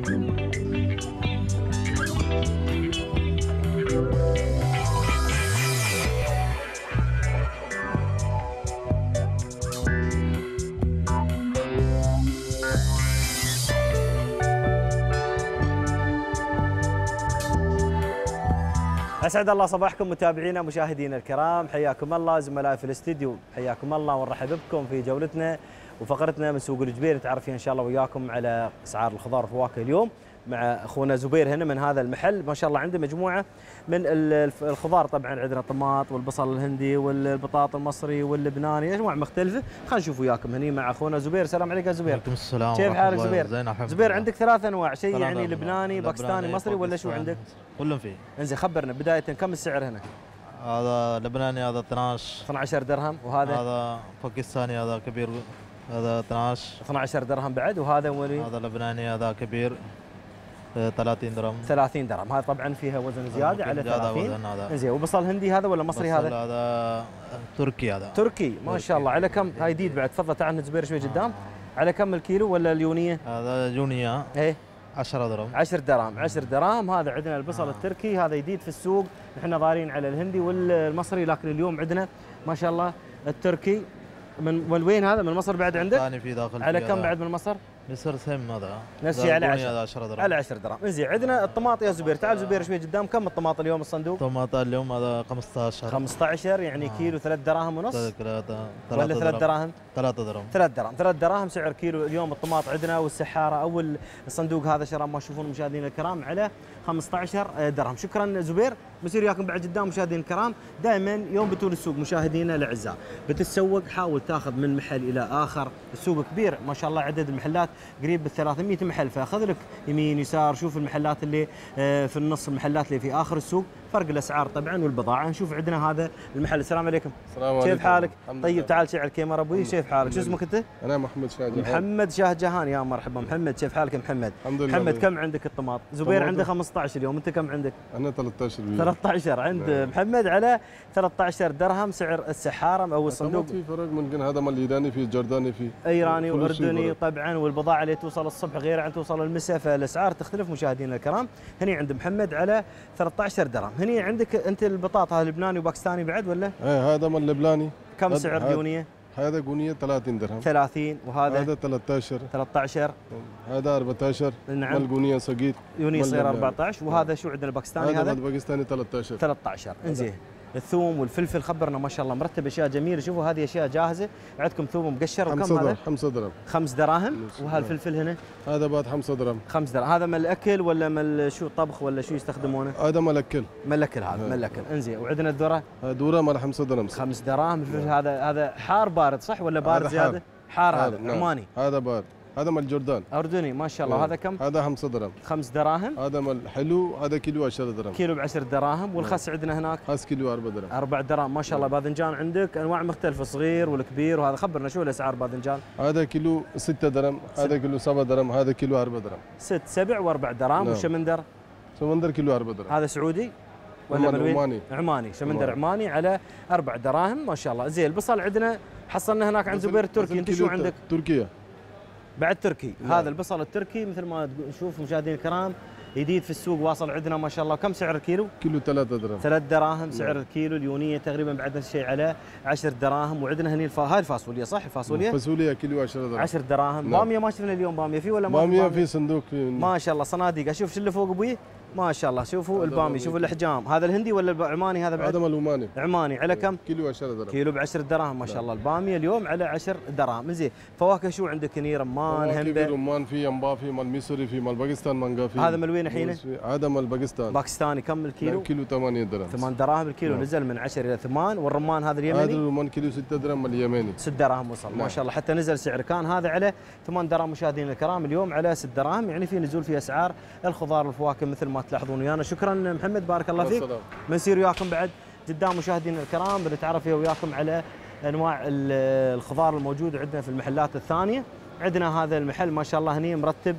أسعد الله صباحكم متابعينا مشاهدينا الكرام، حياكم الله زملائي في الاستديو، حياكم الله ونرحب بكم في جولتنا وفقرتنا من سوق الجبير نتعرف فيها ان شاء الله وياكم على اسعار الخضار والفواكه اليوم مع اخونا زبير هنا من هذا المحل، ما شاء الله عنده مجموعه من الخضار، طبعا عندنا الطماط والبصل الهندي والبطاط المصري واللبناني، انواع مختلفه، خلينا نشوف وياكم هنا مع اخونا زبير. السلام عليكم يا زبير. وعليكم السلام. كيف حالك زبير؟ زين زبير عندك ثلاث انواع، شيء يعني لبناني باكستاني مصري ولا شو عندك؟ كلهم فيه. انزين خبرنا بدايه كم السعر هنا؟ هذا لبناني هذا 12 درهم، وهذا هذا باكستاني هذا كبير هذا 12 درهم بعد، وهذا ولي هذا لبناني هذا كبير 30 درهم. 30 درهم، هذا طبعا فيها وزن زياده على 30. زين، وبصل هندي هذا ولا مصري هذا؟ هذا تركي هذا. تركي ما شاء الله، على كم؟ هاي جديد بعد، تفضل تعال زبير شوي قدام. على كم الكيلو ولا اليونيه؟ هذا يونيه. ايه 10 درهم. 10 دراهم، 10 دراهم. هذا عندنا البصل التركي، هذا جديد في السوق، احنا ضارين على الهندي والمصري، لكن اليوم عندنا ما شاء الله التركي. من وين هذا؟ من مصر بعد عندك؟ ثاني في داخل. على كم بعد من مصر؟ مصر سهم هذا. نفس الشيء على 10 درهم. على 10 درهم. زين، عندنا الطماط يا زبير، تعال زبير شوي قدام، كم الطماط اليوم الصندوق؟ الطماط اليوم هذا 15. 15 يعني كيلو 3 دراهم ونص؟ ولا 3 دراهم؟ 3 درهم. 3 دراهم سعر كيلو اليوم الطماط عندنا، والسحاره او الصندوق هذا شراب ما تشوفون مشاهدينا الكرام على 15 درهم. شكرا زبير، بصير وياكم بعد قدام مشاهدينا الكرام. دائما يوم بتول السوق مشاهدينا الاعزاء بتتسوق، حاول تاخذ من محل الى اخر، السوق كبير ما شاء الله، عدد المحلات قريب بال 300 محل، فاخذ لك يمين يسار، شوف المحلات اللي في النص، المحلات اللي في اخر السوق، فرق الاسعار طبعا والبضاعه. نشوف عندنا هذا المحل. السلام عليكم. السلام عليكم. كيف حالك؟ طيب تعال شيل على الكاميرا ابوي. كيف حالك؟ شو اسمك انت؟ انا محمد شاه جهان. محمد شاه جهان، يا مرحبا محمد، كيف حالك يا محمد؟ الحمد لله. محمد كم عندك الطماط؟ زبير عنده 15 اليوم، انت كم عندك؟ انا 13 13 عند محمد على 13 درهم سعر السحاره او الصندوق. في فرق، ممكن هذا مال ايراني، في جرداني، في ايراني واردني طبعا، والبضاعه اللي توصل الصبح غير عن توصل المساء، فالاسعار تختلف مشاهدينا الكرام. هني عند محمد على 13 درهم. هني عندك انت البطاطا لبناني وباكستاني بعد ولا؟ ايه هذا مال لبناني. كم سعر اليونيه؟ هذا جونيه 30 درهم. 30. وهذا؟ هذا 13. 13. هذا 14. نعم. مال جونيه صغير. يونيه صغير 14. وهذا شو عندنا الباكستاني هذا؟ هذا الباكستاني 13. 13. انزين. الثوم والفلفل خبرنا ما شاء الله مرتب، اشياء جميله، شوفوا هذه اشياء جاهزه، عندكم ثوم مقشر. وكم هذا؟ 5 درهم. 5 دراهم. وهالفلفل هنا؟ هذا بعد 5 درهم. 5 دراهم. هذا مال الاكل ولا مال شو طبخ ولا شو يستخدمونه؟ هذا مال الاكل. مال الاكل هذا، مال الاكل. انزين، وعندنا الذره؟ الذره مال 5 درهم. 5 دراهم. الفلفل هذا حار بارد صح ولا بارد زياده؟ حار هذا عماني. هذا بارد. هذا مال جردان. اردني ما شاء الله. هذا كم؟ هذا 5 درهم. 5 دراهم. هذا مال حلو، هذا كيلو 10 درهم. كيلو ب 10 دراهم. والخس عندنا هناك؟ خس كيلو 4 درهم. 4 دراهم ما شاء الله. باذنجان عندك انواع مختلفه، صغير والكبير، وهذا خبرنا شو الاسعار باذنجان؟ هذا كيلو 6 درهم، هذا كيلو 7 درهم، هذا كيلو 4 درهم. 6 7 و4 دراهم. والشمندر؟ شمندر كيلو 4 درهم. هذا سعودي ولا من وين؟ عماني. عماني، شمندر عماني على 4 دراهم ما شاء الله. زين، البصل عندنا حصلنا هناك عند زبير التركي، انت شو عندك؟ تركيا. بعد تركي. هذا البصل التركي مثل ما نشوف مشاهدينا الكرام جديد في السوق، واصل عندنا ما شاء الله. كم سعر الكيلو؟ كيلو 3 درهم. 3 دراهم سعر الكيلو. اليونيه تقريبا بعد نفس الشيء على 10 دراهم. وعندنا هني هاي الفاصوليا صح؟ الفاصوليا؟ فاصوليا كيلو 10 درهم. 10 دراهم. باميه ما شفنا اليوم باميه في ولا ما؟ باميه في صندوق. ما شاء الله صناديق. اشوف شو اللي فوق ابوي ما شاء الله. شوفوا البامي، شوفوا الاحجام. هذا الهندي ولا العماني هذا بعد؟ هذا مال عماني. عماني. على كم؟ كيلو 10 درهم. كيلو ب 10 دراهم ما شاء الله. الباميه اليوم على 10 دراهم. زين، فواكه شو عندك هني؟ رمان، هنبه؟ في رمان، في ينبا، في مال مصري، في مال باكستان مانجا. في هذا من وين الحين؟ هذا مال باكستان. باكستاني. كم الكيلو؟ كيلو 8 درهم. 8 دراهم الكيلو. نزل من 10 الى 8. والرمان هذا اليمني؟ هذا الرمان كيلو 6 درهم مال اليمني. 6 دراهم وصل ما شاء الله، حتى نزل سعر. كان هذا على 8 دراهم مشاهدينا الكرام، اليوم على 6 دراهم، يعني في نزول في اسعار الخضار والفواكه مثل ما تلاحظون ويانا. شكرا محمد، بارك الله فيك. بنسير وياكم بعد قدام مشاهدينا الكرام، بنتعرف فيها وياكم على انواع الخضار الموجوده عندنا في المحلات الثانيه. عندنا هذا المحل ما شاء الله هني مرتب،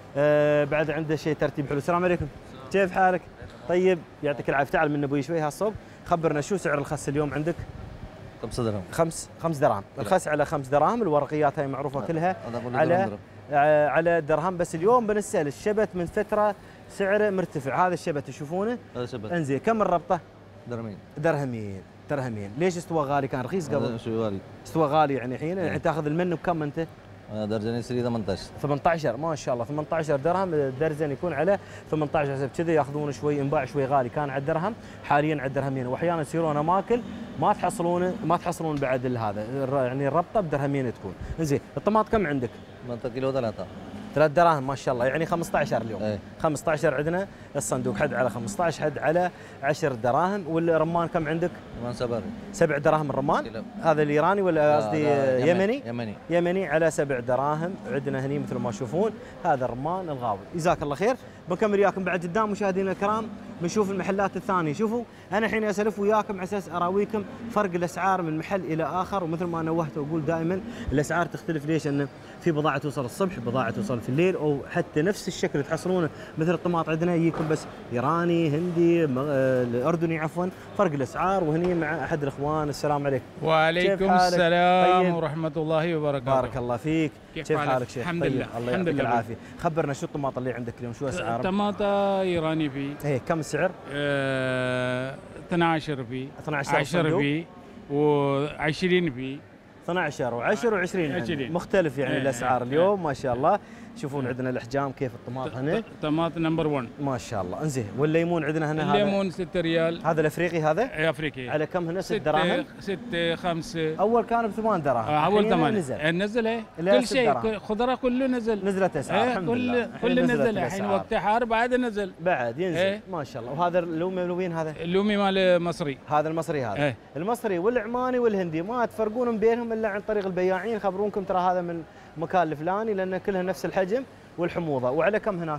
بعد عنده شيء ترتيب حلو. السلام عليكم. كيف حالك؟ طيب يعطيك العافيه. تعال من ابوي شوي هالصوب، خبرنا شو سعر الخس اليوم عندك؟ 5 درهم. 5 دراهم. الخس على 5 دراهم. الورقيات هاي معروفه كلها على على درهم. بس اليوم بنسال الشبت من فتره سعره مرتفع، هذا الشبت تشوفونه؟ هذا شبت. انزين كم الربطه؟ درهمين. درهمين. ليش استوى غالي؟ كان رخيص قبل؟ شو غالي؟ استوى غالي يعني الحين. يعني تاخذ المنه بكم انت؟ درجن يصير 18. 18 ما شاء الله، 18 درهم الدرجن يكون على 18. حسب كذا ياخذون شوي، انباع شوي غالي، كان على الدرهم حاليا على الدرهمين، واحيانا يصيرون اماكن ما تحصلون بعد هذا يعني الربطه بدرهمين تكون. زين الطماط كم عندك؟ كيلو 3. 3 دراهم ما شاء الله، يعني 15 اليوم. ايه. 15 عندنا الصندوق، حد على 15، حد على 10 دراهم. والرمان كم عندك؟ رمان 7. 7 دراهم الرمان. كيلو. هذا الايراني ولا قصدي يمني؟ يمني. يمني على 7 دراهم عندنا هني مثل ما تشوفون. هذا الرمان الغاوي. جزاك الله خير. بكمل وياكم بعد قدام مشاهدينا الكرام، بنشوف المحلات الثانيه. شوفوا انا الحين اسولف وياكم على اساس اراويكم فرق الاسعار من محل الى اخر، ومثل ما نوهت واقول دائما الاسعار تختلف. ليش؟ انه في بضاعه توصل الصبح، بضاعه توصل في الليل، او حتى نفس الشكل تحصلونه مثل الطماط عندنا يجيكم بس ايراني، هندي، الاردني عفوا، فرق الاسعار. وهني مع احد الاخوان. السلام عليكم. وعليكم السلام طيب. ورحمه الله وبركاته. بارك الله فيك. كيف حالك شيخ؟ الحمد طيب. لله. الله الحمد يعطيك لله. العافيه. خبرنا شو الطماط اللي عندك اليوم، شو اسعاره؟ طماطة ايراني في ايه كم السعر؟ 12 في 12 10 في و20 في 12 و10 و20 20. مختلف يعني الاسعار اليوم ما شاء الله. تشوفون عندنا الاحجام كيف الطماط هنا طماط نمبر 1 ما شاء الله. انزين والليمون عندنا هنا الليمون 6 ريال. هذا الافريقي هذا افريقي على كم هنا؟ 6 دراهم. 6 5 اول كان ب8 دراهم. اول 8 نزل. نزل ايه إلى كل 6 شيء دراهم. خضره كله نزل. نزلت اسعار الحمد لله. كل نزل الحين وقت حار بعد نزل بعد ينزل إيه؟ ما شاء الله. وهذا اللومي وين هذا؟ اللومي مال مصري. هذا المصري هذا إيه؟ المصري والعماني والهندي ما تفرقون بينهم الا عن طريق البياعين. خبرونكم ترى هذا من مكان الفلاني لان كلها نفس الحجم والحموضه. وعلى كم هناك؟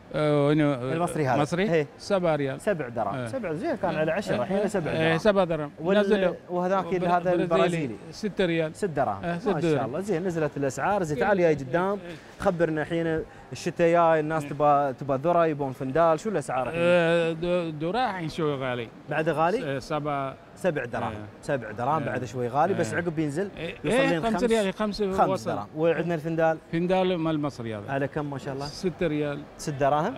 المصري هذا مصري 7 ريال. 7 دراهم. 7 زين كان على 10 الحين 7 دراهم. 7 درهم نزلوا. وهذاك هذا البرازيلي 6 ريال. 6 دراهم ما شاء الله. زين نزلت الاسعار. زين تعال جاي قدام خبرنا الحين الشتاء جاي، الناس تبى ذره، يبون فندال، شو الاسعار الحين؟ ذره الحين شوي غالي. بعد غالي؟ 7 دراهم. 7 دراهم بعد شوي غالي، بس عقب بينزل يوصل لين 5 ريال. 5 دراهم. وعندنا الفندال مال مصري هذا على كم ما شاء الله؟ 6 ريال. 6 دراهم.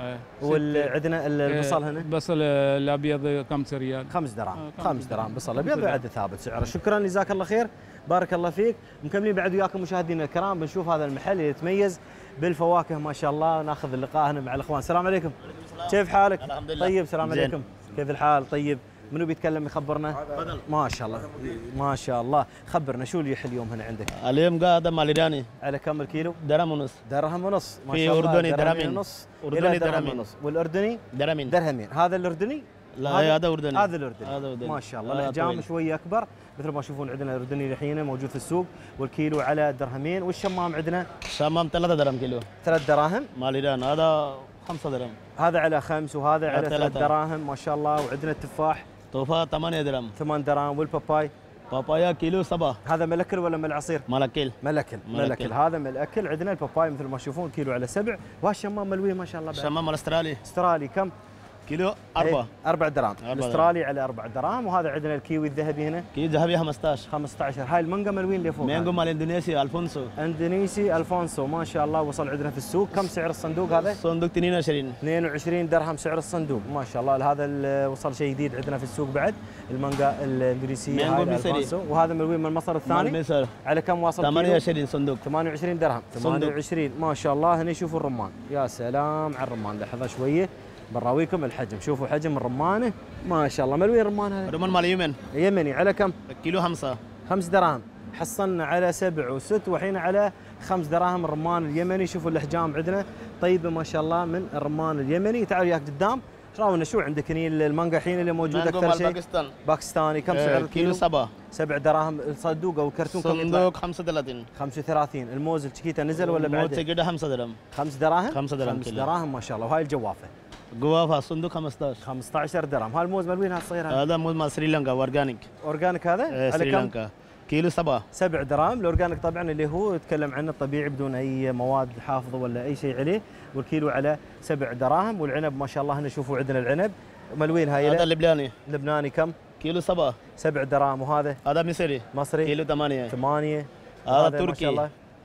وعندنا البصل هنا البصل الابيض 5 ريال. 5 دراهم. 5 دراهم بصل ابيض بعد ثابت سعره. شكرا جزاك الله خير. بارك الله فيك. مكملين بعد وياكم مشاهدينا الكرام، بنشوف هذا المحل اللي يتميز بالفواكه ما شاء الله. ناخذ اللقاء هنا مع الاخوان. السلام عليكم. كيف حالك؟ الحمد لله. طيب السلام عليكم. كيف الحال؟ طيب منو بيتكلم يخبرنا؟ ما شاء الله ما شاء الله. خبرنا شو اللي يحل اليوم هنا عندك؟ اليوم قاعد مال ايراني على كم الكيلو؟ درهم ونص. درهم ونص ما في شاء الله. أردني درهمين درهمين. ونص أردني إلى درهم درهمين. ونص. والاردني درهمين. درهمين. هذا الاردني؟ لا هذا اردني. هذا الاردني. هذا أردني. ما شاء الله. الاحجام شوي اكبر مثل ما تشوفون. عندنا الاردني الحين موجود في السوق، والكيلو على درهمين. والشمام عندنا شمام 3 درهم كيلو. 3 دراهم. مال ايران هذا 5 درهم. هذا على 5 وهذا على 3 3 دراهم ما شاء الله. وعندنا التفاح توفى 8 درهم. 8 دراهم. والباباي بابايا كيلو 7. هذا ملكل ولا من العصير؟ ملكل. ملكل. هذا من الاكل. عندنا الباباي مثل ما تشوفون كيلو على 7. وهالشمام ملوي ما شاء الله. شمام الاسترالي استرالي كم؟ كيلو 4. 4 دراهم. 4 الاسترالي على 4 دراهم. وهذا عندنا الكيوي الذهبي هنا كيلو ذهبي 15. 15. هاي المانجا ملوين اللي فوق. مانجو مال اندونيسيا الفونسو. اندونيسي الفونسو ما شاء الله. وصل عندنا في السوق. كم سعر الصندوق هذا؟ صندوق 22. 22 درهم سعر الصندوق ما شاء الله. هذا وصل شيء جديد عندنا في السوق بعد. المانجا الاندونيسيه هاي الفونسو. وهذا ملوين من المصر الثاني. مصر. على كم واصل؟ 28 صندوق. 28 درهم. 28 ما شاء الله. هنا شوفوا الرمان. يا سلام على الرمان. لحظه شويه براويكم الحجم. شوفوا حجم الرمانه ما شاء الله. ملوين الرمان هذا؟ رمان مال اليمن. يمني. على كم؟ كيلو 5. 5 دراهم. حصلنا على 7 و6 وحين على 5 دراهم الرمان اليمني. شوفوا الاحجام عندنا طيبه ما شاء الله من الرمان اليمني. تعال وياك قدام راونا شو عندك هني المانجا الحين اللي موجوده اكثر شيء؟ باكستان. باكستاني. كم سعر كيلو 7. 7 دراهم الصندوق او الكرتون كم يطلع؟ صندوق 35. 35. الموز الشكيته نزل ولا بعد؟ الموز كده 5 درهم. 5 دراهم؟ 5 درهم 5 كيلو. دراهم ما شاء الله. وهاي الجوافه جوافه صندوق 15. 15 درهم. هاي الموز مال وين هالصغير هذا؟ هذا موز مال سريلانكا اورجانيك. اورجانيك هذا؟ على كم؟ سريلانكا كيلو 7. 7 دراهم. الاورجانيك طبعا اللي هو يتكلم عنه طبيعي بدون اي مواد حافظه ولا اي شيء عليه. والكيلو على 7 دراهم. والعنب ما شاء الله هنا شوفوا عندنا العنب ملوين هاي. هذا اللبناني. لبناني كم؟ كيلو 7. 7 دراهم. وهذا هذا مصري. مصري كيلو 8. 8. هذا ما شاء تركي. الله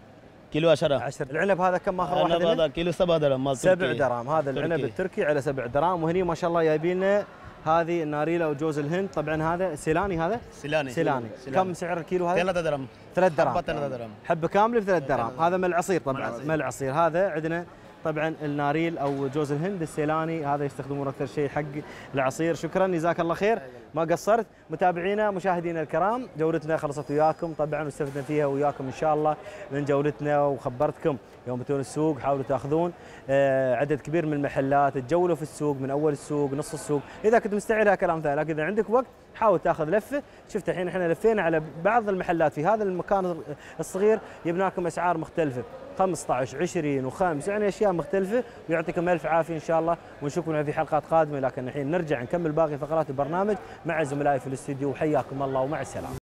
كيلو 10. 10. العنب هذا كم اخر واحد؟ العنب هذا كيلو 7 درهم مال 7 تركي. درهم. هذا العنب تركي. التركي على 7 درهم. وهني ما شاء الله جايبين لنا هذه الناريله وجوز الهند. طبعا هذا سيلاني. هذا سيلاني. كم سعر الكيلو هذا؟ 3 درهم. 3 درهم. حبة 3 درهم. حبه كامله ب 3 درهم. هذا مال العصير طبعا. مال العصير. هذا عندنا طبعا الناريل او جوز الهند السيلاني، هذا يستخدمون اكثر شيء حق العصير. شكرا جزاك الله خير، ما قصرت. متابعينا مشاهدينا الكرام، جولتنا خلصت وياكم طبعا، واستفدنا فيها وياكم ان شاء الله من جولتنا، وخبرتكم يوم تجون السوق حاولوا تاخذون عدد كبير من المحلات، تجولوا في السوق من اول السوق نص السوق، اذا كنت مستعجل لها كلام ثاني، لكن اذا عندك وقت حاول تاخذ لفه. شفت الحين احنا لفينا على بعض المحلات في هذا المكان الصغير، جبنا لكم اسعار مختلفه 15 20 و5، يعني اشياء مختلفه، ويعطيكم الف عافيه ان شاء الله، ونشوفكم في حلقات قادمه. لكن الحين نرجع نكمل باقي فقرات البرنامج مع زملائي في الاستديو، وحياكم الله ومع السلامه.